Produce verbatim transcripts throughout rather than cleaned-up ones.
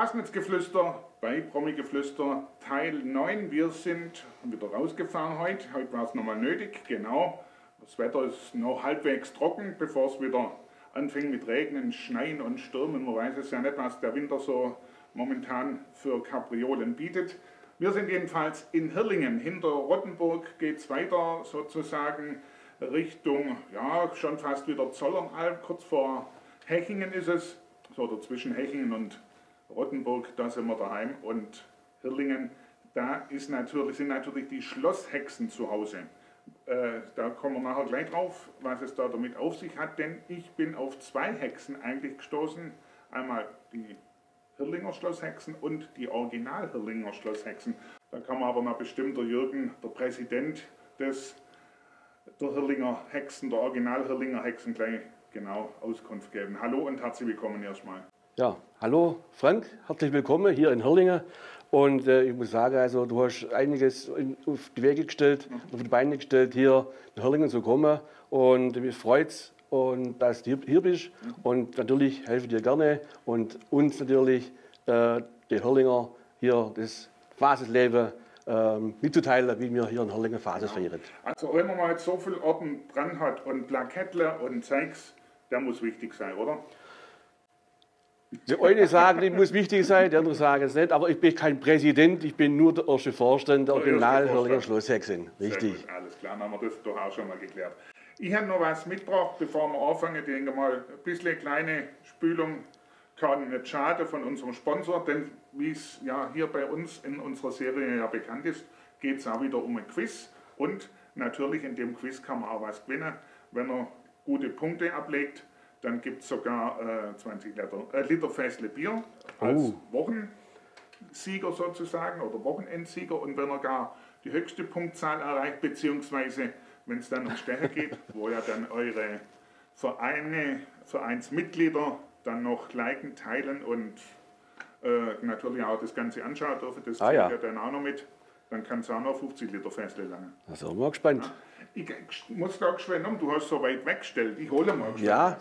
Straßennetzgeflüster bei Promi-Geflüster Teil neun. Wir sind wieder rausgefahren heute. Heute war es nochmal nötig, genau. Das Wetter ist noch halbwegs trocken, bevor es wieder anfängt mit Regnen, Schneien und Stürmen. Man weiß es ja nicht, was der Winter so momentan für Kapriolen bietet. Wir sind jedenfalls in Hirlingen. Hinter Rottenburg geht es weiter sozusagen Richtung, ja, schon fast wieder Zollernalb. Kurz vor Hechingen ist es, so oder zwischen Hechingen und Rottenburg, da sind wir daheim. Und Hirlingen, da ist natürlich, sind natürlich die Schlosshexen zu Hause. Äh, da kommen wir nachher gleich drauf, was es da damit auf sich hat, denn ich bin auf zwei Hexen eigentlich gestoßen. Einmal die Hirlinger Schlosshexen und die Original Hirlinger Schlosshexen. Da kann man aber mal bestimmt der Jürgen, der Präsident des, der Hirlinger Hexen, der Original Hirlinger Hexen, gleich genau Auskunft geben. Hallo und herzlich willkommen erstmal. Ja, hallo Frank, herzlich willkommen hier in Hirlingen. Und äh, ich muss sagen, also, du hast einiges in, auf die Wege gestellt, mhm. auf die Beine gestellt, hier in Hirlingen zu kommen. Und mich freut es, und dass du hier, hier bist. Mhm. Und natürlich helfe ich dir gerne und uns natürlich, äh, die Hirlinger, hier das Phasesleben äh, mitzuteilen, wie wir hier in Hirlingen Phases genau. feiern. Also wenn man mal jetzt so viele Orden dran hat und Plakettle und Zeugs, der muss wichtig sein, oder? Die eine sagen, die muss wichtig sein, die anderen sagen es nicht, aber ich bin kein Präsident, ich bin nur der erste Vorstand der Original Hirlinger Schlosshexen. Richtig. Sehr gut, alles klar, dann haben wir das doch auch schon mal geklärt. Ich habe noch was mitgebracht, bevor wir anfangen. Ich denke mal, ein bisschen kleine Spülung kann nicht schaden von unserem Sponsor, denn wie es ja hier bei uns in unserer Serie ja bekannt ist, geht es auch wieder um ein Quiz. Und natürlich in dem Quiz kann man auch was gewinnen, wenn er gute Punkte ablegt. Dann gibt es sogar äh, zwanzig Liter, äh, Liter Fässle Bier als oh. Wochensieger sozusagen oder Wochenendsieger. Und wenn er gar die höchste Punktzahl erreicht, beziehungsweise wenn es dann um Stecher geht, wo ja dann eure Vereine, Vereinsmitglieder dann noch liken, teilen und äh, natürlich auch das Ganze anschauen dürfen, das ah, ja. ja dann auch noch mit, dann kann es auch noch fünfzig Liter Fässle lange. Da sind wir mal gespannt. Ja. Ich muss da geschwind um, du hast so weit weggestellt. Ich hole mal geschwind. Ja.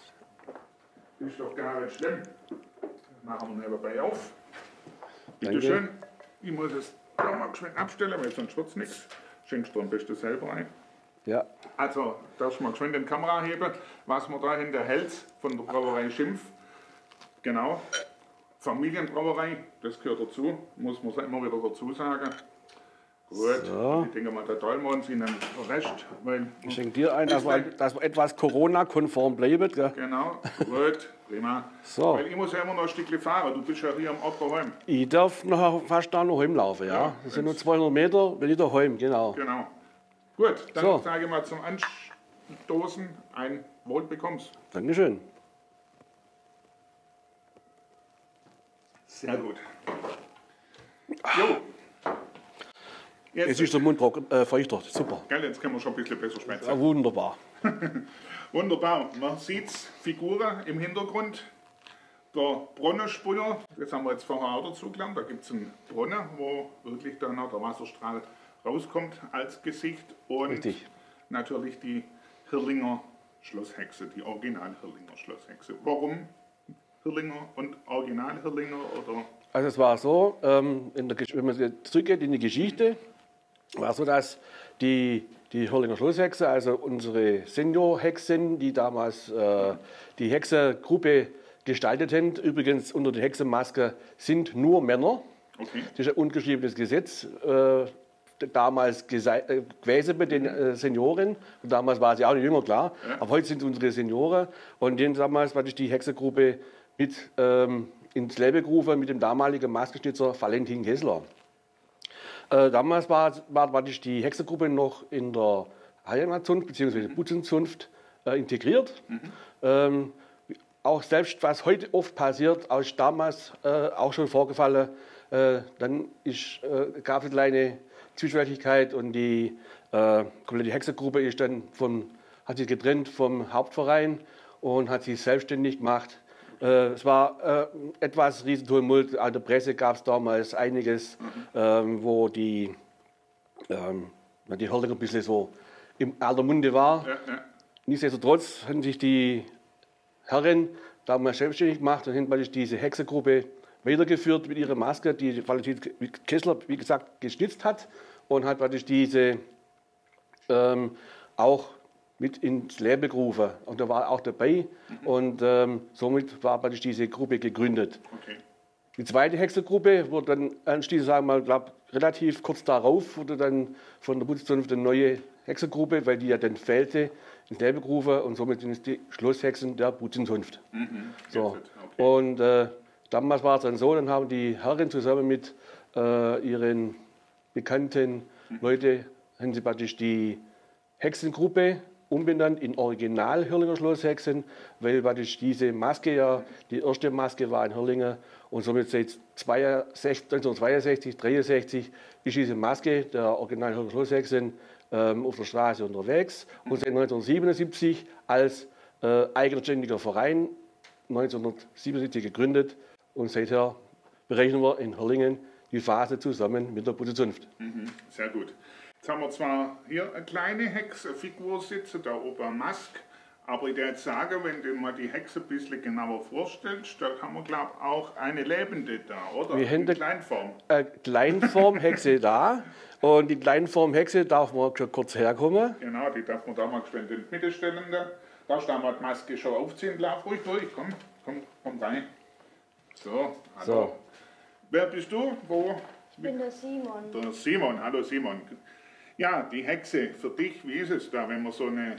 Das ist doch gar nicht schlimm. Machen wir nebenbei auf. Bitte schön. Ich muss es da mal geschwind abstellen, weil sonst wird es nichts. Schenkst du am besten selber ein. Ja. Also, darfst du mal geschwind die Kamera heben, was man da hinter hält von der Brauerei Schimpf. Genau. Familienbrauerei, das gehört dazu, muss man immer wieder dazu sagen. Gut, so. Ich denke mal, der Dolmans Ihnen recht. Weil ich schenke dir ein, dass wir, dass wir etwas Corona-konform bleiben. Gell? Genau, gut, prima. So. Weil ich muss ja immer noch ein Stückchen fahren, du bist ja hier am Ort daheim. Ich darf noch fast da noch heimlaufen, ja. ja das sind nur zweihundert Meter, will ich daheim, genau. Genau. Gut, dann so. sage ich mal zum Anstoßen ein Wohlbekommst. Dankeschön. Sehr gut. Jo. Jetzt, jetzt ist der Mund äh, feuchter, super. Gell, jetzt können wir schon ein bisschen besser schmetzen. Ja, wunderbar. Wunderbar. Man sieht Figuren im Hintergrund. Der Brunnensprüher, das haben wir jetzt vorher auch dazu gelernt. Da gibt es einen Brunnen, wo wirklich dann auch der Wasserstrahl rauskommt als Gesicht. Und richtig. Natürlich die Hirlinger Schlosshexe, die Original Hirlinger Schlosshexe. Warum Hirlinger und Original Hirlinger? Oder? Also es war so, ähm, in der, wenn man zurückgeht in die Geschichte, war so, dass die, die Hirlinger Schlosshexe, also unsere Seniorhexen, die damals äh, die Hexengruppe gestaltet haben, übrigens unter der Hexenmaske sind nur Männer. Okay. Das ist ein ungeschriebenes Gesetz, äh, damals äh, gewesen bei den äh, Senioren. Und damals war sie auch noch jünger, klar, ja. Aber heute sind es unsere Senioren. Und denen damals war die Hexengruppe mit ähm, ins Leben gerufen mit dem damaligen Maskenschnitzer Valentin Kessler. Äh, damals war, war, war die Hexengruppe noch in der Heimatzunft bzw. Butzenzunft äh, integriert. Mhm. Ähm, auch selbst, was heute oft passiert, auch ist damals äh, auch schon vorgefallen. Äh, dann ist, äh, gab es eine kleine Zwischenwirklichkeit und die äh, komplette Hexengruppe ist dann von, hat sich getrennt vom Hauptverein und hat sich selbstständig gemacht. Äh, es war äh, etwas Riesentumult. An der Presse gab es damals einiges, mhm. ähm, wo die, ähm, die Hirlinger ein bisschen so im aller Munde war. Ja, ja. Nichtsdestotrotz haben sich die Herren damals selbstständig gemacht und haben diese Hexengruppe weitergeführt mit ihrer Maske, die Valentin Kessler, wie gesagt, geschnitzt hat und hat praktisch diese ähm, auch mit ins Leben gerufen. Und da war auch dabei mhm. und ähm, somit war praktisch diese Gruppe gegründet. Okay. Die zweite Hexergruppe wurde dann anschließend, sagen wir mal, glaub, relativ kurz darauf, wurde dann von der Bundeszunft eine neue Hexergruppe, weil die ja dann fehlte, ins Leben gerufen und somit sind es die Schlosshexen der Bundeszunft. Mhm. So. Okay. Und äh, damals war es dann so, dann haben die Herren zusammen mit äh, ihren bekannten mhm. Leuten, haben sie praktisch die Hexengruppe umbenannt in Original Hörlinger Schlosshexen, weil praktisch diese Maske ja die erste Maske war in Hörlingen und somit seit neunzehnhundertzweiundsechzig, dreiundsechzig ist diese Maske der Original Hörlinger Schlosshexen ähm, auf der Straße unterwegs und seit neunzehnhundertsiebenundsiebzig als äh, eigenständiger Verein neunzehnhundertsiebenundsiebzig gegründet und seither berechnen wir in Hörlingen die Phase zusammen mit der Bundeszunft. Mhm, sehr gut. Jetzt haben wir zwar hier eine kleine Hexfigur sitzen, da oben eine Maske, aber ich würde sagen, wenn du mal die Hexe ein bisschen genauer vorstellst, da haben wir, glaube ich, auch eine lebende da, oder? Wir haben eine Kleinform. Eine Kleinform-Hexe da und die Kleinform-Hexe darf man schon kurz herkommen. Genau, die darf man da mal geschwind in die Mitte stellen. Da, da stehen wir die Maske schon aufziehen, lauf ruhig durch, komm, komm, komm rein. So, hallo. So. Wer bist du? Wo? Ich bin der Simon. Der Simon, hallo Simon. Ja, die Hexe, für dich, wie ist es da, wenn man so eine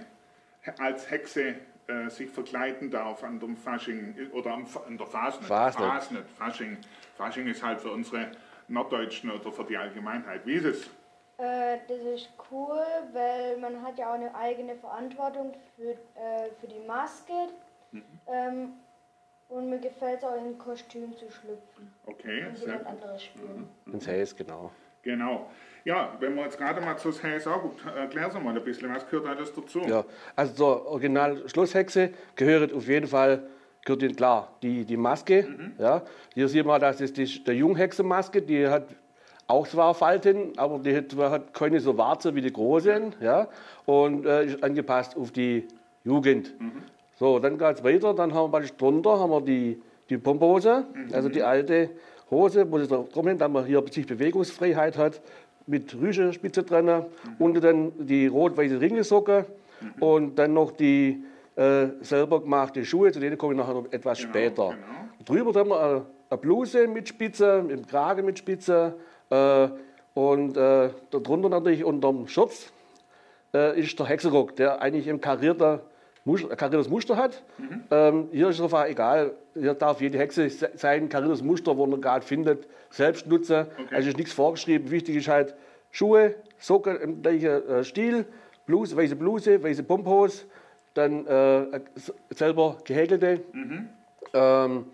als Hexe äh, sich verkleiden darf an dem Fasching oder am, an der Fasnet? Fasnet. Fasnet, Fasching. Fasching ist halt für unsere Norddeutschen oder für die Allgemeinheit. Wie ist es? Äh, das ist cool, weil man hat ja auch eine eigene Verantwortung für, äh, für die Maske. Mhm. Ähm, und mir gefällt es auch, in ein Kostüm zu schlüpfen. Okay, und sehr gut. anderes spielen. Mhm. Ins Häs, genau. Genau. Ja, wenn wir jetzt gerade mal zu Häs auch, erklär Sie mal ein bisschen, was gehört alles dazu? Ja, also zur Original-Schlosshexe gehört auf jeden Fall, gehört Ihnen klar, die, die Maske. Mhm. Ja. Hier sieht man, das ist die, der Junghexenmaske, die hat auch zwar Falten, aber die hat, hat keine so Warze wie die großen. Ja, und äh, ist angepasst auf die Jugend. Mhm. So, dann geht es weiter, dann haben wir drunter haben wir die, die Pomphose, mhm. also die alte Hose, wo sie drum hin, dass man hier sich Bewegungsfreiheit hat, mit Rüschenspitze dran, mhm. unten dann die rot-weiße Ringelsocke mhm. und dann noch die äh, selber gemachte Schuhe, zu denen komme ich nachher noch etwas genau, später. Genau. Drüber haben wir eine, eine Bluse mit Spitze, im Kragen mit Spitze äh, und äh, darunter natürlich unterm Schurz äh, ist der Hexenrock, der eigentlich im karierter Muster, kariertes Muster hat. Mhm. Ähm, hier ist es einfach egal, hier darf jede Hexe sein kariertes Muster, wo man gerade findet, selbst nutzen. Okay. Also ist nichts vorgeschrieben. Wichtig ist halt Schuhe, Socken im gleichen äh, Stil, Bluse, weiße Bluse, weiße Pomphose, dann äh, selber gehäkelte mhm. ähm,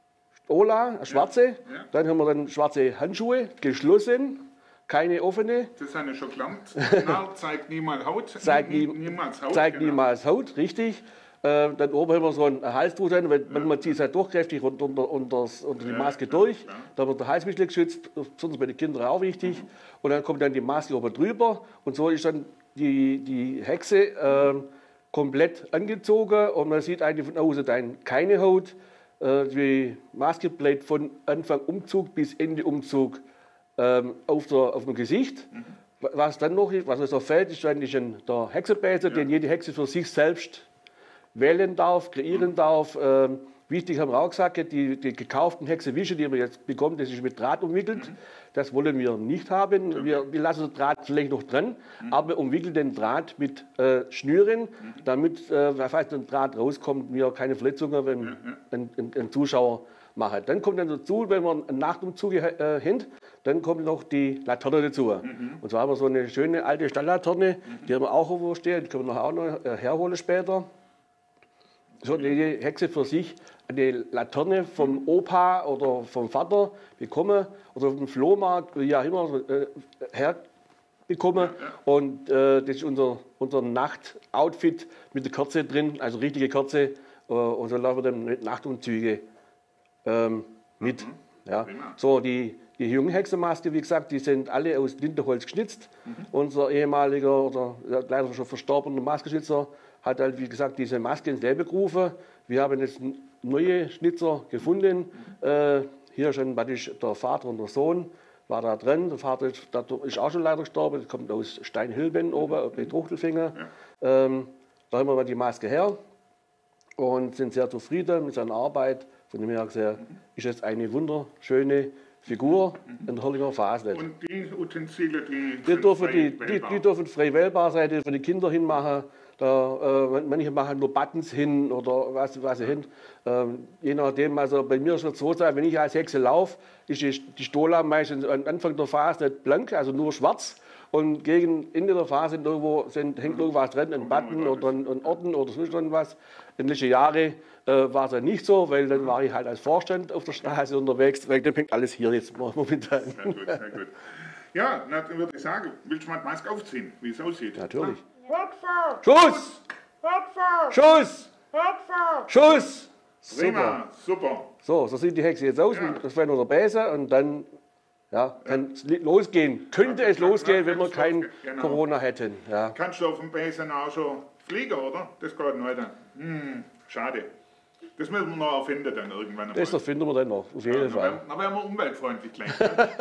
Ola, schwarze, ja. Ja. Dann haben wir dann schwarze Handschuhe, geschlossen. Keine offene. Das habe ich schon gelernt. Narr zeigt niemals Haut. Zeigt nie, niemals Haut. Zeigt genau. niemals Haut, richtig. Äh, dann oben haben wir so ein Halstuch drin, weil ja. manchmal zieht es halt durchkräftig unter, unter, unter, unter die Maske ja, durch. Ja. Da wird der Hals ein bisschen geschützt, besonders bei den Kindern auch wichtig. Mhm. Und dann kommt dann die Maske oben drüber. Und so ist dann die, die Hexe äh, komplett angezogen. Und man sieht eigentlich von außen dann keine Haut. Äh, die Maske bleibt von Anfang Umzug bis Ende Umzug auf, der, auf dem Gesicht. Mhm. Was dann noch was uns noch fehlt, ist eigentlich der Hexenbläser, ja. den jede Hexe für sich selbst wählen darf, kreieren mhm. darf. Ähm, wichtig haben wir auch gesagt, die, die gekauften Hexenwische, die wir jetzt bekommen, das ist mit Draht umwickelt. Mhm. Das wollen wir nicht haben. Okay. Wir, wir lassen den Draht vielleicht noch dran, mhm. aber umwickeln den Draht mit äh, Schnüren, mhm. damit, äh, falls ein Draht rauskommt, wir keine Verletzungen, wenn ja, ja. Ein, ein, ein Zuschauer machen. Dann kommt dann dazu, wenn man einen Nachtumzug äh, hängt, dann kommt noch die Laterne dazu. Mhm. Und zwar haben wir so eine schöne alte Stalllaterne, mhm. die haben wir auch irgendwo stehen, die können wir nachher auch noch äh, herholen später. So eine Hexe für sich eine Laterne vom Opa oder vom Vater bekommen oder auf dem Flohmarkt, wie auch immer, äh, herbekommen. Ja, ja. Und äh, das ist unser, unser Nachtoutfit mit der Kerze drin, also richtige Kerze. Äh, und so laufen wir dann Nachtumzüge ähm, mit. Mhm. Ja. So, die, die Junghexenmaske, wie gesagt, die sind alle aus Lindenholz geschnitzt. Mhm. Unser ehemaliger oder leider schon verstorbener Maskenschnitzer hat halt, wie gesagt, diese Maske ins Leben gerufen. Wir haben jetzt neue Schnitzer gefunden, mhm. äh, hier ist dann praktisch der Vater und der Sohn, war da drin. Der Vater ist, der ist auch schon leider gestorben, der kommt aus Steinhilben oben, bei Truchtelfingen. Ja. Ähm, da haben wir mal die Maske her und sind sehr zufrieden mit seiner Arbeit. Von dem her gesehen ist es eine wunderschöne Figur in der Hollinger Fasnet. Und die Utensilien, die, die, dürfen, frei die, die, die dürfen frei wählbar sein, die dürfen die Kinder hinmachen. Da, äh, manche machen nur Buttons hin oder was, was sie hin. Ähm, je nachdem, also bei mir ist es so, wenn ich als Hexe laufe, ist die, die Stola meistens am Anfang der Phase nicht blank, also nur schwarz. Und gegen Ende der Phase irgendwo sind, hängt irgendwas drin, ein Button oder ein, ein Orden oder sonst irgendwas. In letzten Jahren äh, war es dann nicht so, weil dann war ich halt als Vorstand auf der Straße unterwegs, weil dann hängt alles hier jetzt momentan. Sehr gut, sehr gut. Ja, dann würde ich sagen, willst du mal die Maske aufziehen, wie es aussieht? Natürlich. Hexe! Schuss! Hexe! Schuss! Hexe! Schuss! Prima, super. So, so sieht die Hexe jetzt aus. Ja. Das wäre nur der Bäse und dann ja, kann es losgehen. Könnte Ja, es losgehen, wenn wir kann's kein losgehen, genau. Corona hätten. Ja. Kannst du auf dem Besen auch schon fliegen, oder? Das geht nicht. Hm, schade. Das müssen wir noch erfinden dann irgendwann einmal. Das erfinden wir dann noch, auf jeden Ja, Fall. dann wären wir umweltfreundlich gleich.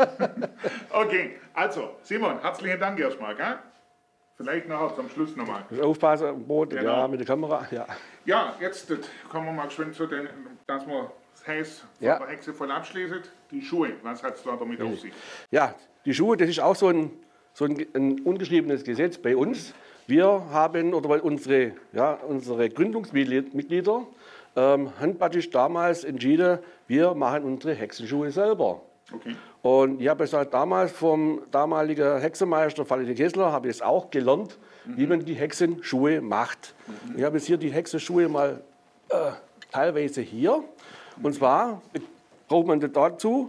Okay, also Simon, herzlichen Dank erstmal. Gell? Vielleicht nachher zum Schluss nochmal. Aufpassen am Boden, Genau. ja, mit der Kamera. Ja. Ja, jetzt äh, kommen wir mal geschwind zu den, dass wir das Haus von Ja. der Hexe voll abschließen. Die Schuhe, was hat es da damit auf sich? Ja, die Schuhe, das ist auch so ein, so ein, ein ungeschriebenes Gesetz bei uns. Wir haben, oder weil unsere, ja, unsere Gründungsmitglieder ähm, haben praktisch damals entschieden, wir machen unsere Hexenschuhe selber. Okay. Und ich habe es halt damals vom damaligen Hexenmeister Valentin Kessler habe ich es auch gelernt, mhm. wie man die Hexenschuhe macht. Mhm. Ich habe jetzt hier die Hexenschuhe mal äh, teilweise hier. Und zwar braucht man dazu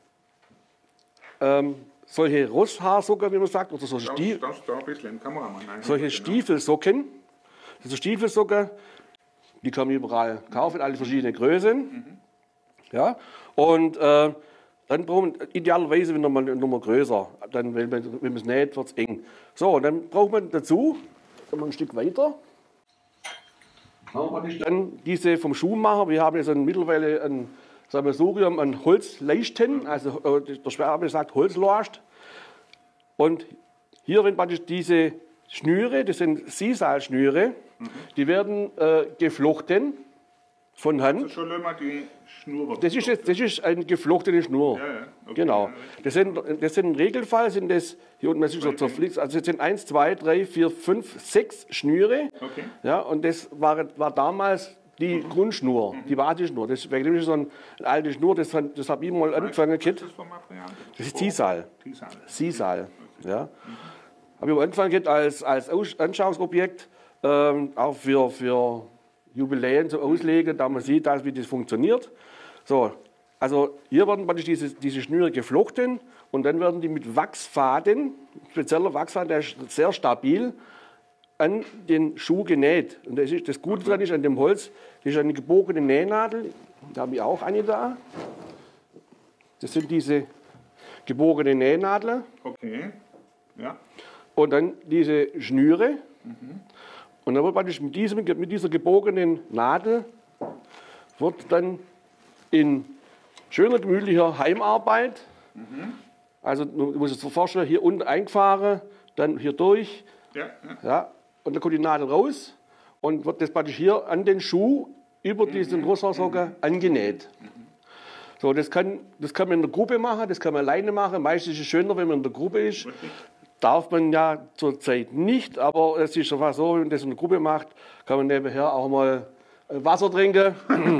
ähm, solche Rosshaarsocken, wie man sagt, oder solche, Stief das, das, da ein bisschen Kameramann ein. solche Genau. Stiefelsocken. Diese Stiefelsocken, die kann man überall kaufen, alle verschiedene Größen. Mhm. Ja, und äh, dann braucht man idealerweise wenn man nochmal größer, dann, wenn man wenn es näht, wird es eng. So, und dann braucht man dazu, dann ein Stück weiter, dann diese vom Schuhmacher, wir haben jetzt ein, mittlerweile ein Sammelsurium an Holzleisten, also äh, der Schwabe sagt Holzlast. Und hier sind praktisch diese Schnüre, das sind Sisal-Schnüre, mhm. die werden äh, geflochten von Hand. Also schon mal die Schnur. Das ist, jetzt, das ist eine geflochtene Schnur. Ja, ja. Okay. Genau. Das sind, das sind im Regelfall sind das, hier unten, das ist so zerfließt, also es sind eins, zwei, drei, vier, fünf, sechs Schnüre. Okay. Ja, und das war, war damals die mhm. Grundschnur, mhm. die Basisschnur. Das ist wirklich so ein, eine alte Schnur, das, das habe ich mal angefangen. Was ist das für Material? Das ist Sisal. Sisal. Sisal. Ja. Mhm. Habe ich am Anfang als, als Anschauungsobjekt, ähm, auch für, für Jubiläen zu auslegen, da man sieht, wie das funktioniert. So, also hier werden praktisch diese, diese Schnüre geflochten und dann werden die mit Wachsfaden, spezieller Wachsfaden, der ist sehr stabil, an den Schuh genäht. Und das, ist, das Gute daran ist an dem Holz, das ist eine gebogene Nähnadel, da habe ich auch eine da. Das sind diese gebogene Nähnadeln. Okay, ja. Und dann diese Schnüre. Mhm. Und dann wird praktisch mit, diesem, mit dieser gebogenen Nadel wird dann in schöner, gemütlicher Heimarbeit, mhm. also du musst es dir vorstellen, hier unten eingefahren, dann hier durch, ja, ja. Ja, und dann kommt die Nadel raus und wird das praktisch hier an den Schuh über mhm. diesen Rosshaarsocken mhm. angenäht. Mhm. So, das kann, das kann man in der Gruppe machen, das kann man alleine machen. Meistens ist es schöner, wenn man in der Gruppe ist. Richtig. Darf man ja zurzeit nicht, aber es ist einfach so, wenn man das in der Gruppe macht, kann man nebenher auch mal Wasser trinken.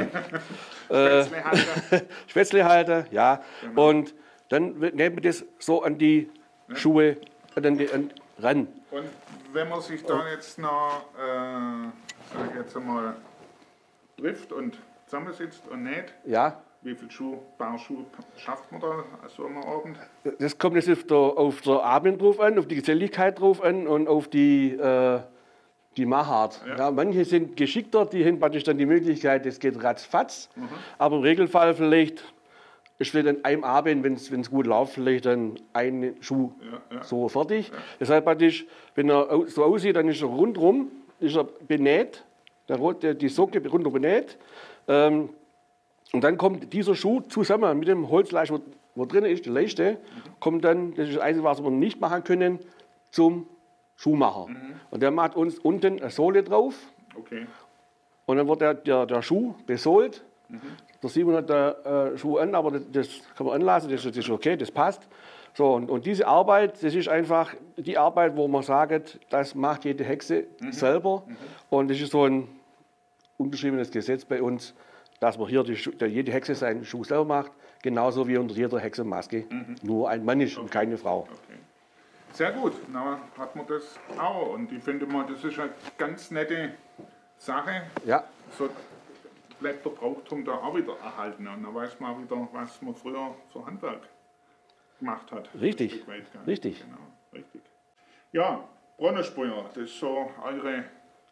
Spätzle halten. Spätzle halten, ja. Genau. Und dann nehmen wir das so an die ja. Schuhe an die, an, ran. Und wenn man sich da jetzt noch, äh, sag ich jetzt einmal, trifft und zusammensitzt und näht, ja. Wie viel Schuh, Paar Schuhe schafft man da so am Abend? Das kommt jetzt auf der, auf der Abend drauf an, auf die Geselligkeit drauf an und auf die, äh, die Machart. Ja. Ja, manche sind geschickter, die haben praktisch dann die Möglichkeit, das geht ratzfatz. Mhm. Aber im Regelfall vielleicht ist vielleicht an einem Abend, wenn es gut läuft, vielleicht dann ein Schuh ja, ja. so fertig. Ja. Deshalb praktisch, wenn er so aussieht, dann ist er rundherum, ist er benäht, der, die Socke rundherum benäht. Ähm, Und dann kommt dieser Schuh zusammen mit dem Holzleiste, wo, wo drin ist, die Leiste, kommt dann, das ist das Einzige, was wir nicht machen können, zum Schuhmacher. Mhm. Und der macht uns unten eine Sohle drauf. Okay. Und dann wird der, der, der Schuh besohlt. Mhm. Der Simon hat den äh, Schuh an, aber das, das kann man anlassen, das, das ist okay, das passt. So, und, und diese Arbeit, das ist einfach die Arbeit, wo man sagt, das macht jede Hexe mhm. selber. Mhm. Und das ist so ein ungeschriebenes Gesetz bei uns, dass man hier die, jede Hexe seinen Schuh selber macht, genauso wie unter jeder Hexe Maske mhm. nur ein Mann ist okay. und keine Frau. Okay. Sehr gut, na hat man das auch. Und ich finde mal, das ist eine ganz nette Sache. Ja. So bleibt der Brauchtum da auch wieder erhalten. Und dann weiß man wieder, was man früher für Handwerk gemacht hat. Richtig, richtig. Genau, richtig. Ja, Brunnensprüher, das ist so eure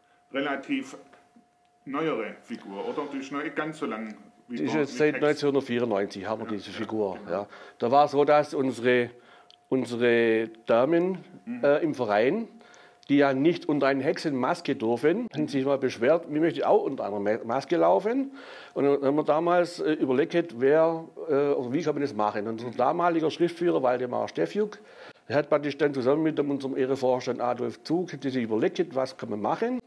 relativ neuere Figur, oder? Die ist noch nicht ganz so lang. Die ist jetzt seit neunzehnhundertvierundneunzig haben wir ja, diese Figur. Ja, genau. Ja. Da war es so, dass unsere, unsere Damen mhm. äh, im Verein, die ja nicht unter eine Hexenmaske durften, haben sich mal beschwert, wir möchten auch unter einer Maske laufen. Und dann haben wir damals äh, überlegt, wer, äh, oder wie kann man das machen. Und unser damaliger Schriftführer, Waldemar Steffjuk, der hat praktisch dann zusammen mit unserem Ehrenvorstand Adolf Zug sich überlegt, was kann man machen.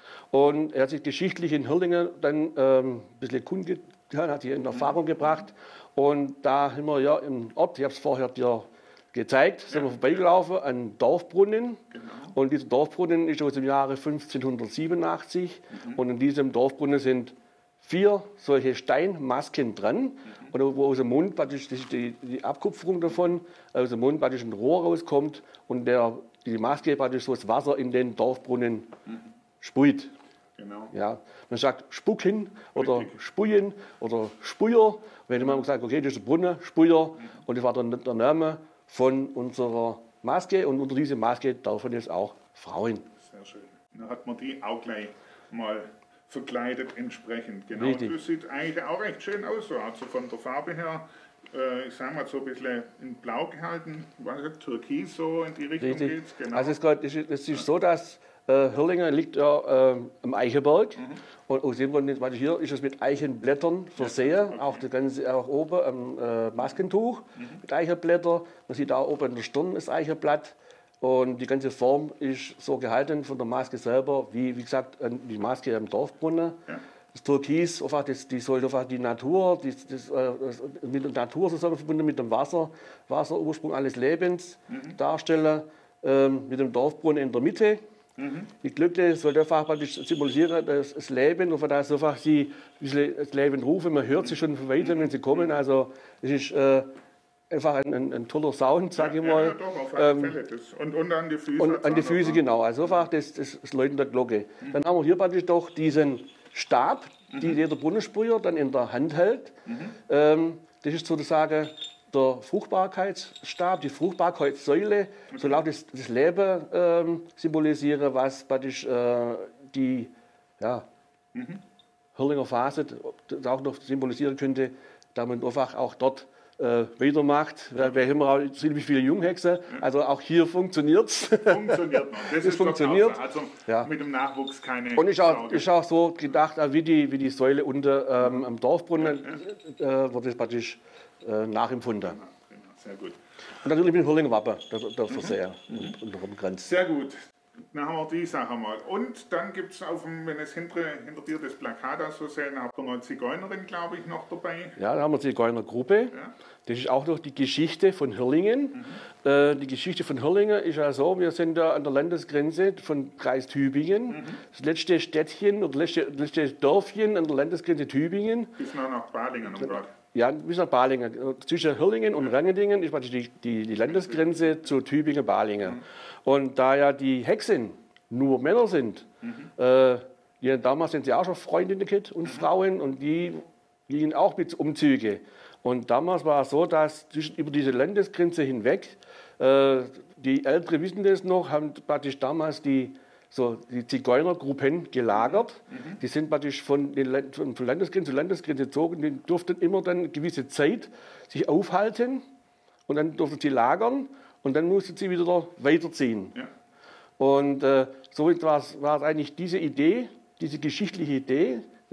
Und er hat sich geschichtlich in Hirlingen dann ähm, ein bisschen kundgetan, hat sich in Erfahrung gebracht. Und da haben wir ja im Ort, ich habe es vorher dir gezeigt, sind ja. wir vorbeigelaufen an Dorfbrunnen. Genau. Und dieser Dorfbrunnen ist aus dem Jahre fünfzehnhundertsiebenundachtzig. Mhm. Und in diesem Dorfbrunnen sind vier solche Steinmasken dran. Mhm. Und wo aus dem Mund praktisch die, die Abkupferung davon, aus dem Mund praktisch ein Rohr rauskommt und der, die Maske praktisch so das Wasser in den Dorfbrunnen mhm. spuit. Genau. Ja, man sagt spucken oder Richtig. Spuien oder Spuier. Wenn man sagt, okay, das ist der Brunnen, Spuier. Mhm. Und das war der, der Name von unserer Maske. Und unter diese Maske dürfen jetzt auch Frauen. Sehr schön. Dann hat man die auch gleich mal verkleidet entsprechend. Genau. Richtig. Das sieht eigentlich auch recht schön aus. Also von der Farbe her, äh, ich sage mal so ein bisschen in Blau gehalten, was ist Türkis so in die Richtung Richtig. geht. Genau. Also es ist, es ist so, dass Äh, Hirlingen liegt ja äh, am Eichenberg. Mhm. Und aus dem Grund, hier ist es mit Eichenblättern versehen, okay. auch das Ganze auch oben am äh, Maskentuch mhm. mit Eichenblättern. Man sieht auch oben an der Stirn das Eichenblatt. Und die ganze Form ist so gehalten von der Maske selber, wie, wie gesagt, die Maske am Dorfbrunnen. Ja. Das Türkis, einfach, das, die soll einfach die Natur, das, das, das, mit der Natur zusammen verbunden mit dem Wasser, Wasserursprung alles Lebens mhm. darstellen, ähm, mit dem Dorfbrunnen in der Mitte. Mhm. Die Glocke soll einfach symbolisieren, das, das Leben, und das einfach sie das Leben rufen. Man hört sie schon von weitem, wenn sie kommen. Also es ist äh, einfach ein, ein, ein toller Sound, sage ich mal. Ja, ja, doch, auf alle Fälle. Das. Und, und an die Füße. Und an die Füße, genau. Also einfach das, das, das Läuten der Glocke. Mhm. Dann haben wir hier praktisch doch diesen Stab, mhm. den jeder Brunnensprüher dann in der Hand hält. Mhm. Ähm, das ist sozusagen der Fruchtbarkeitsstab, die Fruchtbarkeitssäule, soll auch das, das Leben ähm, symbolisieren, was praktisch äh, die ja, mhm. Hirlinger Phase auch noch symbolisieren könnte, da man einfach auch dort äh, weitermacht. Ja. Wir haben auch ziemlich viele Junghexen, also auch hier funktioniert es. Funktioniert noch. Das, das ist funktioniert. Also ja. Mit dem Nachwuchs keine Und ist auch, ist auch so gedacht, wie die, wie die Säule unter ähm, am Dorfbrunnen, ja, ja. Äh, wird das praktisch Äh, nachempfunden. Prima, prima, sehr gut. Und natürlich mit dem Hirlinger Wappen, der, der Verseher mhm. und, und der Rumgrenz. Sehr gut. Dann haben wir die Sache mal. Und dann gibt es, wenn es hinter, hinter dir das Plakat so sehen, habt ihr noch eine Zigeunerin, glaube ich, noch dabei. Ja, da haben wir die Zigeunergruppe. Ja. Das ist auch noch die Geschichte von Hirlingen. Mhm. Äh, die Geschichte von Hirlingen ist ja so, wir sind da an der Landesgrenze von Kreis Tübingen. Mhm. Das letzte Städtchen oder letzte, letzte Dörfchen an der Landesgrenze Tübingen. Bis noch nach Balingen um dort. Ja, bis nach Balingen. Zwischen Hirlingen und Rangendingen ist praktisch die, die, die Landesgrenze zu Tübingen-Balingen. Mhm. Und da ja die Hexen nur Männer sind, mhm. äh, die, damals sind sie auch schon Freundinnen und mhm. Frauen, und die gingen auch mit Umzüge. Und damals war es so, dass zwischen, über diese Landesgrenze hinweg, äh, die Älteren wissen das noch, haben praktisch damals die So, die Zigeunergruppen gelagert. Mhm. Die sind praktisch von, den, von Landesgrenze zu Landesgrenze gezogen. Die durften immer dann eine gewisse Zeit sich aufhalten und dann durften sie lagern und dann mussten sie wieder weiterziehen. Ja. Und äh, so war es eigentlich diese Idee, diese geschichtliche Idee,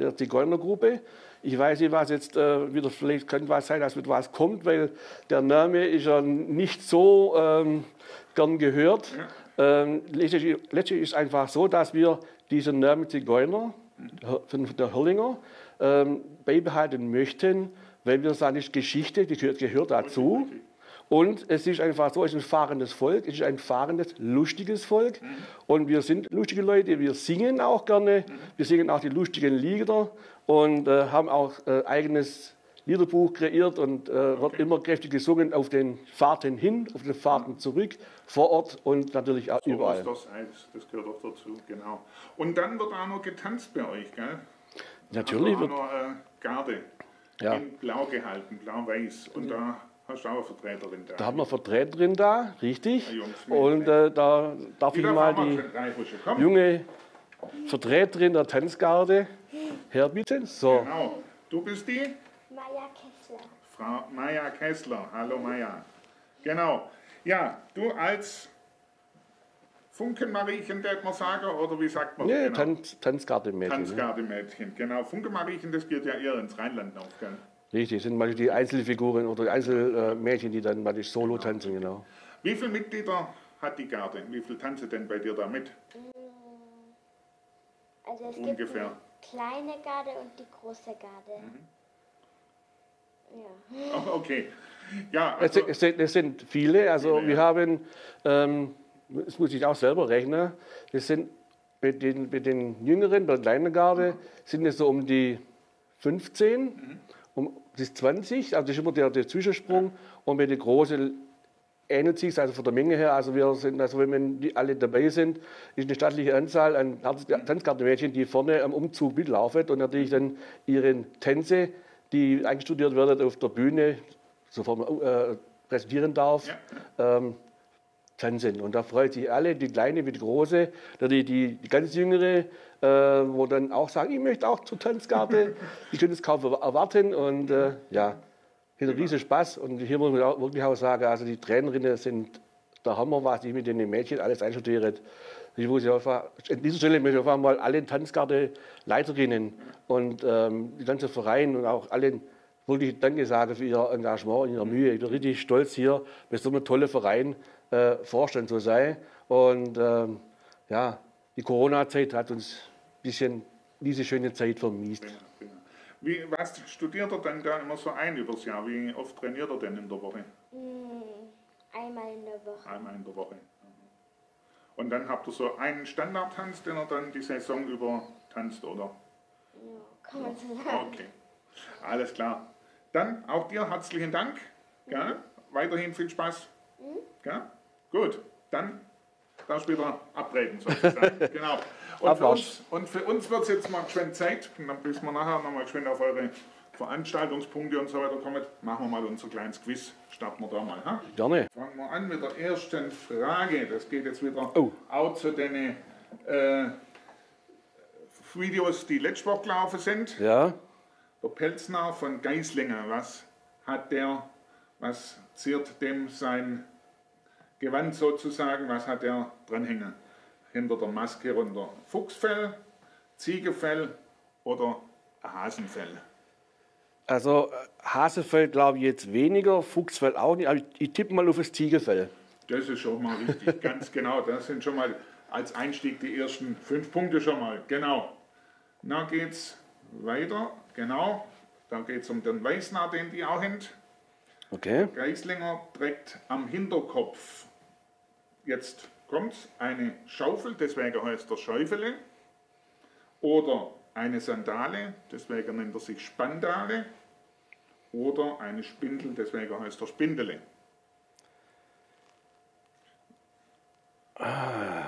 der Zigeunergruppe. Ich weiß nicht, was jetzt äh, wieder, vielleicht könnte was sein, dass wieder was kommt, weil der Name ist ja nicht so ähm, gern gehört. Ja. Ähm, letztlich, letztlich ist es einfach so, dass wir diesen Namen Zigeuner von der Hörlinger ähm, beibehalten möchten, weil wir sagen, ist Geschichte, die gehört, gehört dazu. Und es ist einfach so, es ist ein fahrendes Volk, es ist ein fahrendes, lustiges Volk. Mhm. Und wir sind lustige Leute, wir singen auch gerne, mhm. wir singen auch die lustigen Lieder und äh, haben auch äh, eigenes Liederbuch kreiert und äh, okay. wird immer kräftig gesungen auf den Fahrten hin, auf den Fahrten zurück, vor Ort und natürlich auch so überall. Das, das gehört auch dazu, genau. Und dann wird auch noch getanzt bei euch, gell? Natürlich. Also auch noch äh, Garde ja. in blau gehalten, blau-weiß. Und ja. da hast du auch eine Vertreterin da. Da haben wir eine Vertreterin da, richtig. Und äh, da darf ich mal die junge Vertreterin der Tanzgarde herbitten. So. Genau. Du bist die? Maja Kessler. Frau Maja Kessler. Hallo Maja. Genau. Ja, du als Funkenmariechen, darf man sagen, oder wie sagt man? Nee, genau? Tanz, Tanzgardemädchen. Tanzgardemädchen, genau. Funkenmariechen, das geht ja eher ins Rheinland auf, gell? Richtig, sind manchmal die Einzelfiguren oder die Einzelmädchen, die dann manchmal solo genau. tanzen, genau. Wie viele Mitglieder hat die Garde? Wie viele tanzen denn bei dir da mit? Also es ungefähr. Gibt die kleine Garde und die große Garde. Mhm. Ja. Oh, okay. Ja, also es, sind, es sind viele, also viele, wir ja. haben, ähm, das muss ich auch selber rechnen, das sind bei den, bei den Jüngeren, bei der kleinen Garde, mhm. sind es so um die fünfzehn. Mhm. Um das zwanzig, also das ist immer der, der Zwischensprung, und bei der Große ähnelt sich, also von der Menge her, also wir sind, also wenn wir alle dabei sind, ist eine stattliche Anzahl an Tanzgartenmädchen, die vorne am Umzug mitlaufen und natürlich dann ihre Tänze, die eingestudiert werden auf der Bühne, sofort man äh, präsentieren darf, ja. ähm, tanzen. Und da freut sich alle, die Kleine wie die Große, die, die, die ganz Jüngere, äh, wo dann auch sagen, ich möchte auch zur Tanzgarde. Die können es kaum erwarten und äh, ja, hinter riesen Spaß. Und hier muss man auch wirklich auch sagen, also die Trainerinnen sind der Hammer, was die mit den Mädchen alles einstudiert. Ich muss ja einfach, an dieser Stelle möchte ich einfach mal allen Tanzgarde-Leiterinnen und ähm, die ganze Verein und auch allen wirklich Danke sagen für ihr Engagement und ihre Mühe. Ich bin richtig stolz, hier bei so einem tollen Verein äh, Vorstand zu sein. Und ähm, ja, die Corona-Zeit hat uns ein bisschen diese schöne Zeit vermiest. Genau, genau. Wie, was studiert er denn da immer so ein übers Jahr? Wie oft trainiert er denn in der Woche? Einmal in der Woche. Einmal in der Woche. Und dann habt ihr so einen Standardtanz, den er dann die Saison über tanzt, oder? Ja, kann man so sagen. Okay, alles klar. Dann auch dir herzlichen Dank. Mhm. Gell? Weiterhin viel Spaß. Mhm. Gell? Gut, dann darfst du wieder abtreten, sozusagen. Genau. Und für uns, und für uns wird es jetzt mal geschwind Zeit, bis wir nachher nochmal geschwind auf eure Veranstaltungspunkte und so weiter kommen, machen wir mal unser kleines Quiz. Starten wir da mal. Ha? Gerne. Fangen wir an mit der ersten Frage. Das geht jetzt wieder oh. auch zu den äh, Videos, die letzte Woche gelaufen sind. Ja. Der Pelznarr von Geislinger, was hat der, was ziert dem sein Gewand sozusagen, was hat er dranhängen? Hinter der Maske runter. Fuchsfell, Ziegefell oder Hasenfell? Also Hasenfell glaube ich jetzt weniger, Fuchsfell auch nicht, aber ich, ich tippe mal auf das Ziegefell. Das ist schon mal richtig, ganz genau. Das sind schon mal als Einstieg die ersten fünf Punkte schon mal. Genau. Na geht's weiter. Genau. Da geht es um den Weißnarr, den die auch haben. Okay. Geislinger trägt am Hinterkopf, jetzt kommt's, eine Schaufel, deswegen heißt er Schäufele. Oder eine Sandale, deswegen nennt er sich Spandale. Oder eine Spindel, deswegen heißt er Spindele. Ah.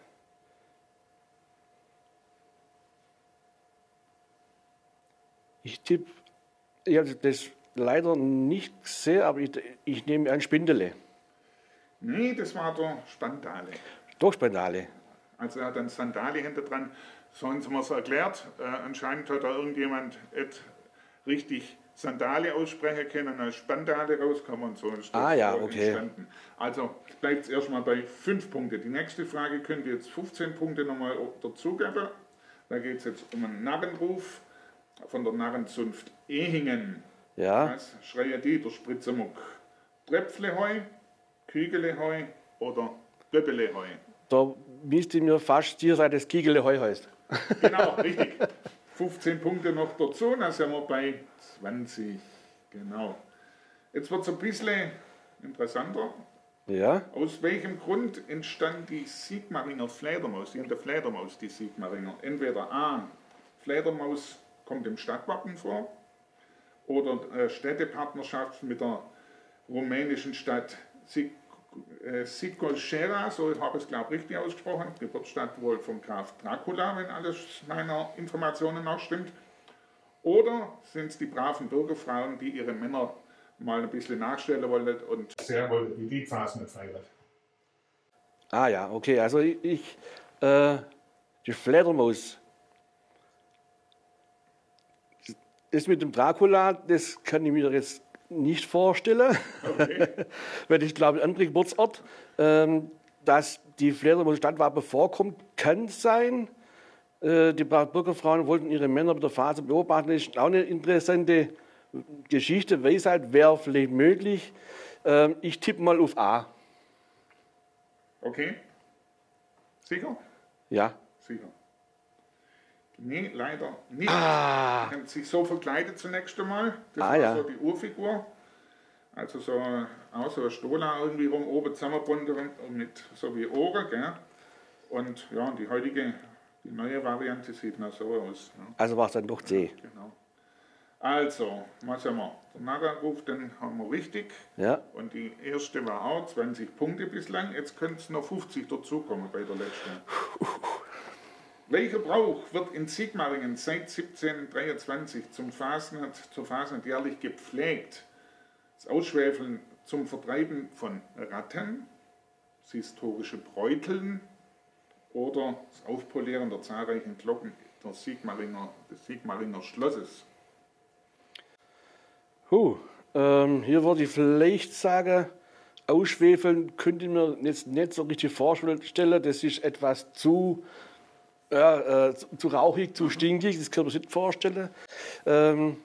Ich tippe, ich habe das leider nicht gesehen, aber ich, ich nehme an Spindele. Nee, das war der Spandale. Doch Spandale. Also er hat dann Sandale hinter dran. So haben sie mir es erklärt. Äh, anscheinend hat da irgendjemand et richtig Sandale aussprechen können, als Spandale rauskommen und so. Ist ah ja, okay. Entstanden. Also bleibt es erstmal bei fünf Punkten. Die nächste Frage könnt ihr jetzt fünfzehn Punkte nochmal dazugeben. Da geht es jetzt um einen Narrenruf. von der Narrenzunft Ehingen. Ja. Was schreien die, der Spritzemuck? Tröpfleheu, Kügeleheu oder Döppeleheu? Da müsste mir fast dir sein, dass Kiegele Heu heißt. Genau, richtig. fünfzehn Punkte noch dazu, dann sind wir bei zwanzig. Genau. Jetzt wird es ein bisschen interessanter. Ja. Aus welchem Grund entstand die Sigmaringer Fledermaus, die in der Fledermaus, die Sigmaringer? Entweder A, Fledermaus kommt im Stadtwappen vor, oder äh, Städtepartnerschaft mit der rumänischen Stadt Sig äh, Sigolshera, so habe ich es glaube ich richtig ausgesprochen, Geburtsstadt wohl vom Graf Dracula, wenn alles meiner Informationen noch stimmt. Oder sind es die braven Bürgerfrauen, die ihre Männer mal ein bisschen nachstellen wollten und sehr wohl wie die Phasen nicht feiern? Ah ja, okay, also ich, ich äh, die Fledermaus, das mit dem Dracula, das kann ich mir jetzt nicht vorstellen, okay. Weil ich glaube, ein anderer Geburtsort, ähm, dass die Fledermaus im Stadtwappen vorkommt, kann sein. Äh, die Bürgerfrauen wollten ihre Männer mit der Phase beobachten. Das ist auch eine interessante Geschichte, Weisheit wäre vielleicht möglich. Ähm, ich tippe mal auf A. Okay. Sicher? Ja. Sicher. Nee, leider nicht. Ah. Die haben sich so verkleidet zunächst einmal. Das ah, war ja. so die Urfigur. Also so, auch so ein Stola irgendwie rum, oben zusammengebunden mit so wie Ohren. Gell? Und ja, die heutige, die neue Variante sieht noch so aus. Ne? Also war es dann doch C. Ja, genau. Also, was haben wir? Der Nachruf, den haben wir richtig. Ja. Und die erste war auch zwanzig Punkte bislang. Jetzt können es noch fünfzig dazukommen bei der letzten. Welcher Brauch wird in Sigmaringen seit siebzehnhundertdreiundzwanzig zum Fasnacht, zur Fasnacht jährlich gepflegt? Das Ausschwefeln zum Vertreiben von Ratten, das historische Bräuteln oder das Aufpolieren der zahlreichen Glocken der Sigmaringer, des Sigmaringer Schlosses? Huh, ähm, hier würde ich vielleicht sagen, Ausschwefeln könnte ich mir jetzt nicht so richtig vorstellen. Das ist etwas zu, ja, äh, zu, zu rauchig, zu stinkig, das kann man sich nicht vorstellen. Ähm,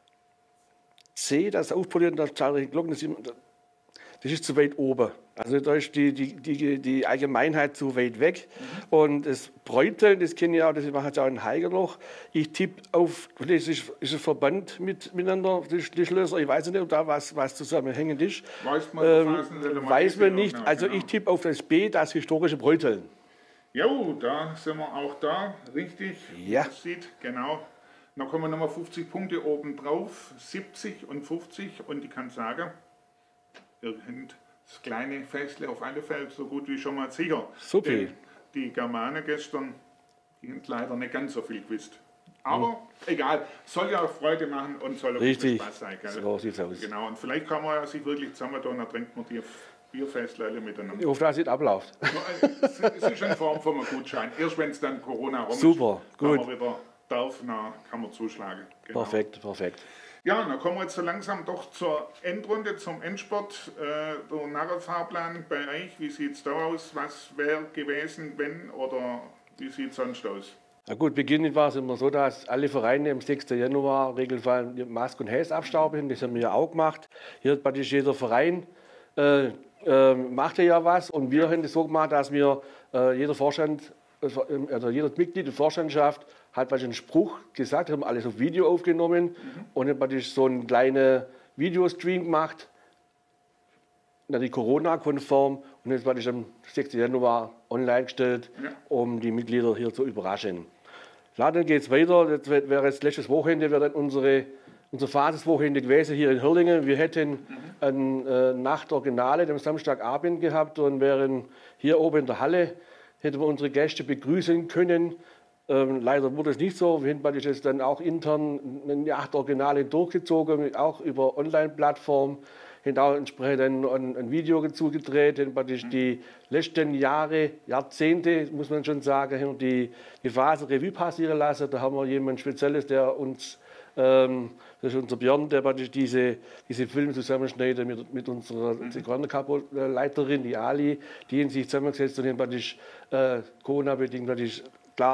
C, das Aufpolieren der zahlreichen Glocken, das ist, das ist zu weit oben. Also da ist die, die, die, die Allgemeinheit zu weit weg. Mhm. Und das Bräuteln, das kenne ich auch, das macht auch ein Heiger noch. Ich tippe auf, das ist, ist ein Verband mit, miteinander, die, die Schlösser. Ich weiß nicht, ob da was, was zusammenhängend ist. Weiß man, ähm, weiß man nicht. Genau, also genau. Ich tippe auf das B, das historische Bräuteln. Jo, da sind wir auch da, richtig. Ja. Das sieht, genau. Dann kommen nochmal fünfzig Punkte oben drauf, siebzig und fünfzig. Und ich kann sagen, ihr habt das kleine Festle auf alle Fälle so gut wie schon mal sicher. Super. Denn die Germanen gestern, die haben leider nicht ganz so viel gewusst. Aber hm. egal, soll ja auch Freude machen und soll auch Spaß sein. Gell? So sieht's aus. Genau, und vielleicht kann man sich wirklich zusammentun, dann trinkt man die Bierfestle alle miteinander. Ich hoffe, dass es nicht abläuft. Es ist in Form von einem Gutschein. Erst wenn es dann Corona rum ist, super, gut. kann man wieder darf, na, kann man zuschlagen. Genau. Perfekt, perfekt. Ja, dann kommen wir jetzt so langsam doch zur Endrunde, zum Endspurt. Äh, der Narrenfahrplan bei euch, wie sieht es da aus? Was wäre gewesen, wenn, oder wie sieht es sonst aus? Na gut, beginnend war es immer so, dass alle Vereine am sechsten Januar Regelfall Maske und Häs abstauben. Das haben wir ja auch gemacht. Hier hat praktisch jeder Verein äh, äh, machte ja was, und wir haben das so gemacht, dass wir äh, jeder Vorstand, also jeder Mitglied der Vorstandschaft hat praktisch einen Spruch gesagt, haben alles auf Video aufgenommen mhm. und haben praktisch so einen kleinen Videostream gemacht, natürlich Corona-konform, und jetzt praktisch am sechsten Januar online gestellt, ja. um die Mitglieder hier zu überraschen. Klar, dann geht es weiter. Das wäre jetzt letztes Wochenende, wäre dann unsere, unser Phasiswochenende gewesen hier in Hirlingen. Wir hätten mhm. eine äh, Nacht der Originale am Samstagabend gehabt und wären hier oben in der Halle, hätten wir unsere Gäste begrüßen können. Ähm, leider wurde es nicht so. Wir haben praktisch jetzt dann auch intern eine Nacht der Originale durchgezogen, auch über Online-Plattform. Wir haben auch entsprechend ein, ein, ein Video dazu gedreht, haben praktisch mhm. die letzten Jahre, Jahrzehnte, muss man schon sagen, haben die, die Phase Revue passieren lassen. Da haben wir jemanden Spezielles, der uns, ähm, das ist unser Björn, der praktisch diese, diese Filme zusammenschneidet mit, mit unserer mhm. Sekundenkapo-Leiterin, die Ali, die haben sich zusammengesetzt und haben praktisch äh, Corona-bedingt praktisch klar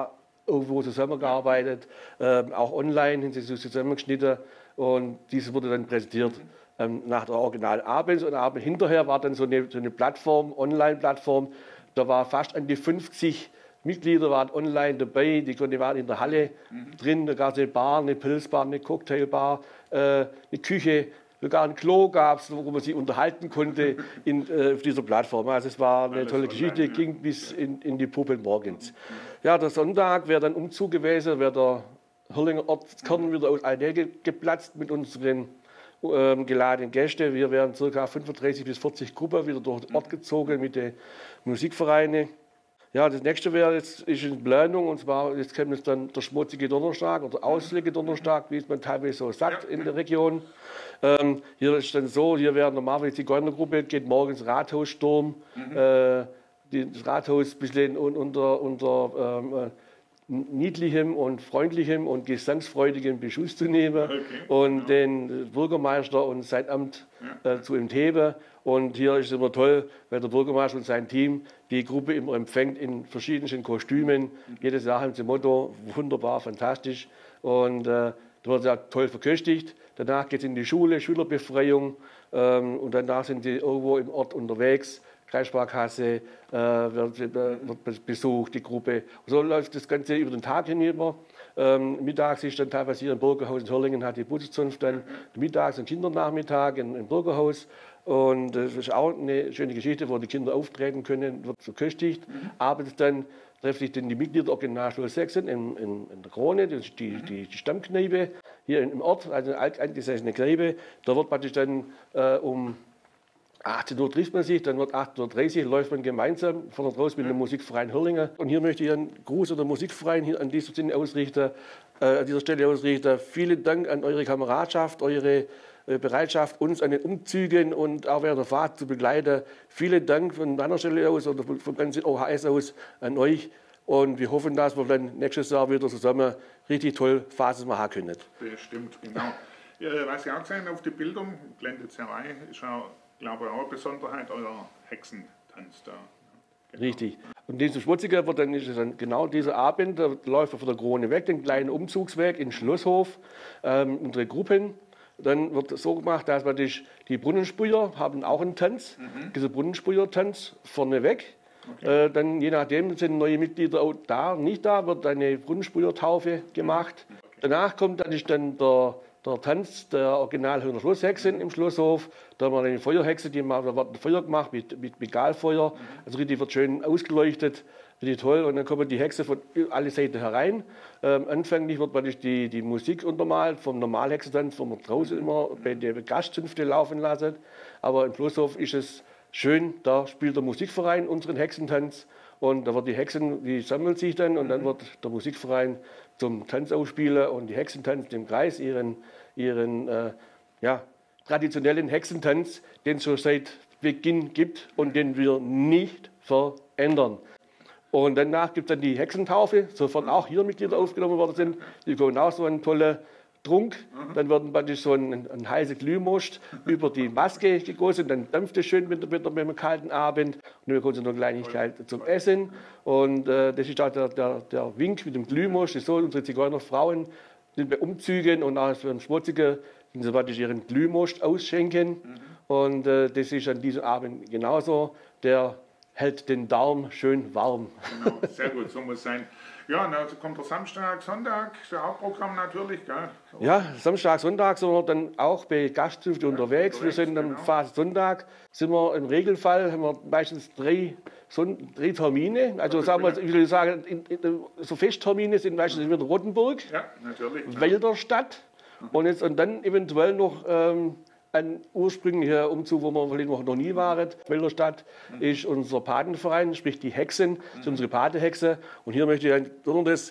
irgendwo zusammengearbeitet, ähm, auch online haben sie so zusammengeschnitten und diese wurde dann präsentiert ähm, nach der Original abends und abends hinterher war dann so eine, so eine Plattform, Online-Plattform, da war fast an die fünfzig Mitglieder waren online dabei, die waren in der Halle mhm. drin, da gab es eine Bar, eine Pilzbar, eine Cocktailbar, äh, eine Küche, sogar ein Klo gab es, wo man sich unterhalten konnte in, äh, auf dieser Plattform. Also es war eine Alles tolle online, Geschichte, ja. ging bis in, in die Puppen morgens. Mhm. Ja, der Sonntag wäre dann Umzug gewesen, wäre der Hirlinger Ortskern mhm. wieder aus Allnäge geplatzt mit unseren ähm, geladenen Gästen. Wir wären ca. fünfunddreißig bis vierzig Gruppen wieder durch den Ort gezogen mit den Musikvereinen. Ja, das nächste wäre jetzt ist in Planung und zwar jetzt kommt jetzt dann der schmutzige Donnerstag oder auslegende Donnerstag, wie es man teilweise so sagt in der Region. Ähm, hier ist dann so, hier werden normalerweise die Zigeunergruppe geht morgens Rathaussturm, mhm. äh, die, das Rathaus ein bisschen unter, unter ähm, niedlichem und freundlichem und gesangsfreudigem Beschuss zu nehmen okay, und genau. den Bürgermeister und sein Amt ja. äh, zu entheben. Und hier ist es immer toll, weil der Bürgermeister und sein Team die Gruppe immer empfängt in verschiedenen Kostümen. Mhm. Jedes Jahr haben sie ein Motto, wunderbar, fantastisch. Und äh, da wird ja toll verköstigt. Danach geht es in die Schule, Schülerbefreiung. Ähm, und danach sind sie irgendwo im Ort unterwegs. Kreissparkasse äh, wird, wird besucht, die Gruppe. Und so läuft das Ganze über den Tag hinüber. Ähm, mittags ist dann teilweise hier im Bürgerhaus in Hirlingen, hat die Bootzunft dann mittags und Kindernachmittag im, im Bürgerhaus. Und das ist auch eine schöne Geschichte, wo die Kinder auftreten können, wird verköstigt. Mhm. Abends dann treffe ich dann die Mitglieder der Originalschule Sachsen in, in, in der Krone, das ist die, mhm. die, die Stammkneipe hier im Ort, also eine alteingesessene Kneipe. Da wird praktisch dann äh, um achtzehn Uhr trifft man sich, dann wird achtzehn Uhr dreißig läuft man gemeinsam von raus mit dem Musikverein Hirlingen. Und hier möchte ich einen Gruß an den Musikverein hier an dieser Stelle ausrichten. Äh, an dieser Stelle ausrichten. Vielen Dank an eure Kameradschaft, eure äh, Bereitschaft, uns an den Umzügen und auch während der Fahrt zu begleiten. Vielen Dank von meiner Stelle aus oder von ganzen O H S aus an euch. Und wir hoffen, dass wir dann nächstes Jahr wieder zusammen richtig toll Phasen machen können. Das stimmt, genau. Ja, was Sie auch gesehen auf die Bildung, blendet es ja rein, ist ja, glaube ich, auch eine Besonderheit eurer Hexentanz da. Genau. Richtig. Und diesen Schmutziger wird dann, ist dann genau dieser Abend, da läuft er von der Krone weg, den kleinen Umzugsweg in den Schlosshof, ähm, unsere Gruppen. Dann wird es so gemacht, dass praktisch die Brunnensprüher haben auch einen Tanz, mhm. dieser Brunnensprüher-Tanz vorneweg. Okay. Äh, dann je nachdem sind neue Mitglieder auch da, nicht da, wird eine Brunnensprüher-Taufe gemacht. Okay. Danach kommt dann, ist dann der, der Tanz der Original Hirlinger Schlosshexen im Schlosshof. Da haben wir eine Feuerhexe, die da wird ein Feuer gemacht mit, mit, mit Galfeuer. Mhm. Also richtig wird schön ausgeleuchtet, richtig toll. Und dann kommen die Hexen von alle Seiten herein. Ähm, anfänglich wird praktisch die, die Musik untermalt vom Normalhexentanz, wo wir draußen immer bei den Gastzünften laufen lassen. Aber im Schlosshof ist es schön, da spielt der Musikverein unseren Hexentanz und da wird die Hexen, die sammeln sich dann und dann wird der Musikverein zum Tanz ausspielen und die Hexen tanzen im Kreis ihren, ihren äh, ja, traditionellen Hexentanz, den es schon seit Beginn gibt und den wir nicht verändern. Und danach gibt es dann die Hexentaufe, sofort auch hier Mitglieder aufgenommen worden sind, die bekommen auch so einen tollen Trunk, dann wird praktisch so ein, ein heißer Glühmost über die Maske gegossen, dann dampft es schön mit, mit, mit einem kalten Abend und dann bekommen sie noch eine Kleinigkeit zum Essen und äh, das ist auch der, der, der Wink mit dem Glühmost, das ist so, unsere Zigeunerfrauen sind bei Umzügen und auch für den Schmutzigen sind sie praktisch ihren Glühmost ausschenken mhm. und äh, das ist an diesem Abend genauso, der hält den Darm schön warm. Genau, sehr gut, so muss es sein. Ja, und dann kommt der Samstag, Sonntag, das Hauptprogramm natürlich, gell? So. Ja, Samstag, Sonntag sind wir dann auch bei Gastzünfte ja, unterwegs. Wir sind am genau. Phase Sonntag, sind wir im Regelfall, haben wir meistens drei, Son drei Termine. Also sagen wir, ich will sagen, in, in, so Festtermine sind meistens wieder Rottenburg, ja, natürlich, Wälderstadt mhm. und, jetzt, und dann eventuell noch ähm, ein ursprünglicher Umzug, wo wir vielleicht noch nie waren. Wälderstadt mhm. ist unser Patenverein, sprich die Hexen, mhm. sind unsere Patehexe. Und hier möchte ich ein besonderes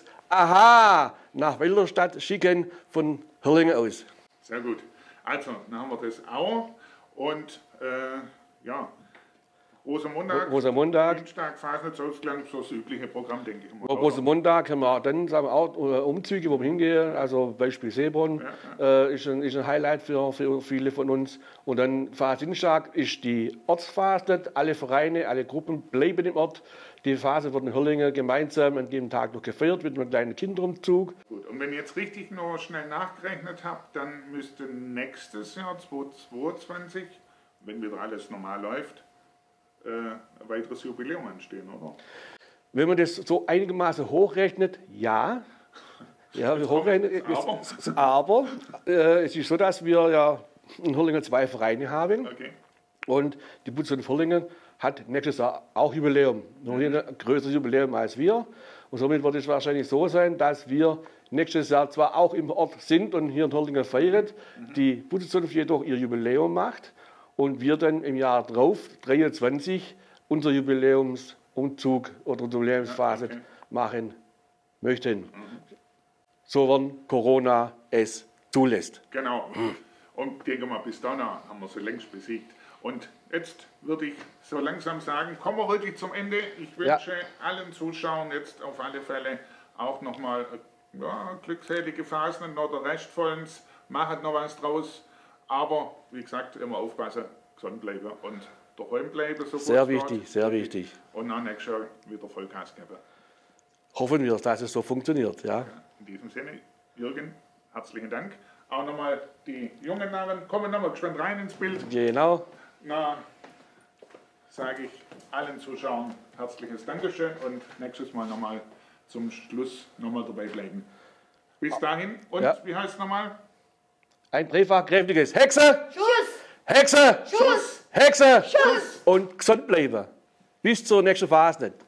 Aha nach Wälderstadt schicken von Hirlingen aus. Sehr gut. Also, dann haben wir das auch. Und äh, ja, Rosenmontag, Rosenmontag, Dienstag, Fasnachtsausgang, so das übliche Programm, denke ich mal. Rosenmontag haben wir dann sagen wir auch Umzüge, wo wir hingehen, also Beispiel Seebronn, ja, ja. Äh, ist, ein, ist ein Highlight für, für viele von uns. Und dann Fasnachtdienstag ist die Ortsfastnacht, alle Vereine, alle Gruppen bleiben im Ort, Die Phase wird in Hurlingen gemeinsam an dem Tag noch gefeiert mit einem kleinen Kinderumzug. Gut, und wenn ich jetzt richtig noch schnell nachgerechnet habe, dann müsste nächstes Jahr zweitausendzweiundzwanzig, wenn wieder alles normal läuft, äh, ein weiteres Jubiläum anstehen, oder? Wenn man das so einigermaßen hochrechnet, ja. Ja, wir hochrechnen, aber aber äh, es ist so, dass wir ja in Hurlingen zwei Vereine haben. okay. Und die Bundeswehr Hurlingen hat nächstes Jahr auch Jubiläum. Noch ein größeres Jubiläum als wir. Und somit wird es wahrscheinlich so sein, dass wir nächstes Jahr zwar auch im Ort sind und hier in Hurlingen feiern, mhm. die Bundeszunft jedoch ihr Jubiläum macht und wir dann im Jahr drauf, dreiundzwanzig, unser Jubiläumsumzug oder Jubiläumsphase ja, okay. machen möchten. Mhm. So wann Corona es zulässt. Genau. Mhm. Und denke mal, bis dahin haben wir sie längst besiegt. Und jetzt würde ich so langsam sagen, kommen wir wirklich zum Ende. Ich wünsche ja. allen Zuschauern jetzt auf alle Fälle auch nochmal ja, glückselige Phasen oder restvollens. Macht noch was draus. Aber wie gesagt, immer aufpassen, gesund bleiben und daheim bleiben. So sehr wichtig, geht. sehr wichtig. Und dann nächstes Jahr wieder Vollgas geben. Hoffen wir, dass es so funktioniert. Ja. Ja, in diesem Sinne, Jürgen, herzlichen Dank. Auch nochmal die jungen Narren, kommen nochmal gespannt rein ins Bild. Genau. Na, sage ich allen Zuschauern herzliches Dankeschön und nächstes Mal nochmal zum Schluss nochmal dabei bleiben. Bis dahin und ja. wie heißt es nochmal? Ein dreifach kräftiges Hexe! Schuss! Hexe! Schuss! Hexe! Schuss! Und gesund bleiben. Bis zur nächsten Phase.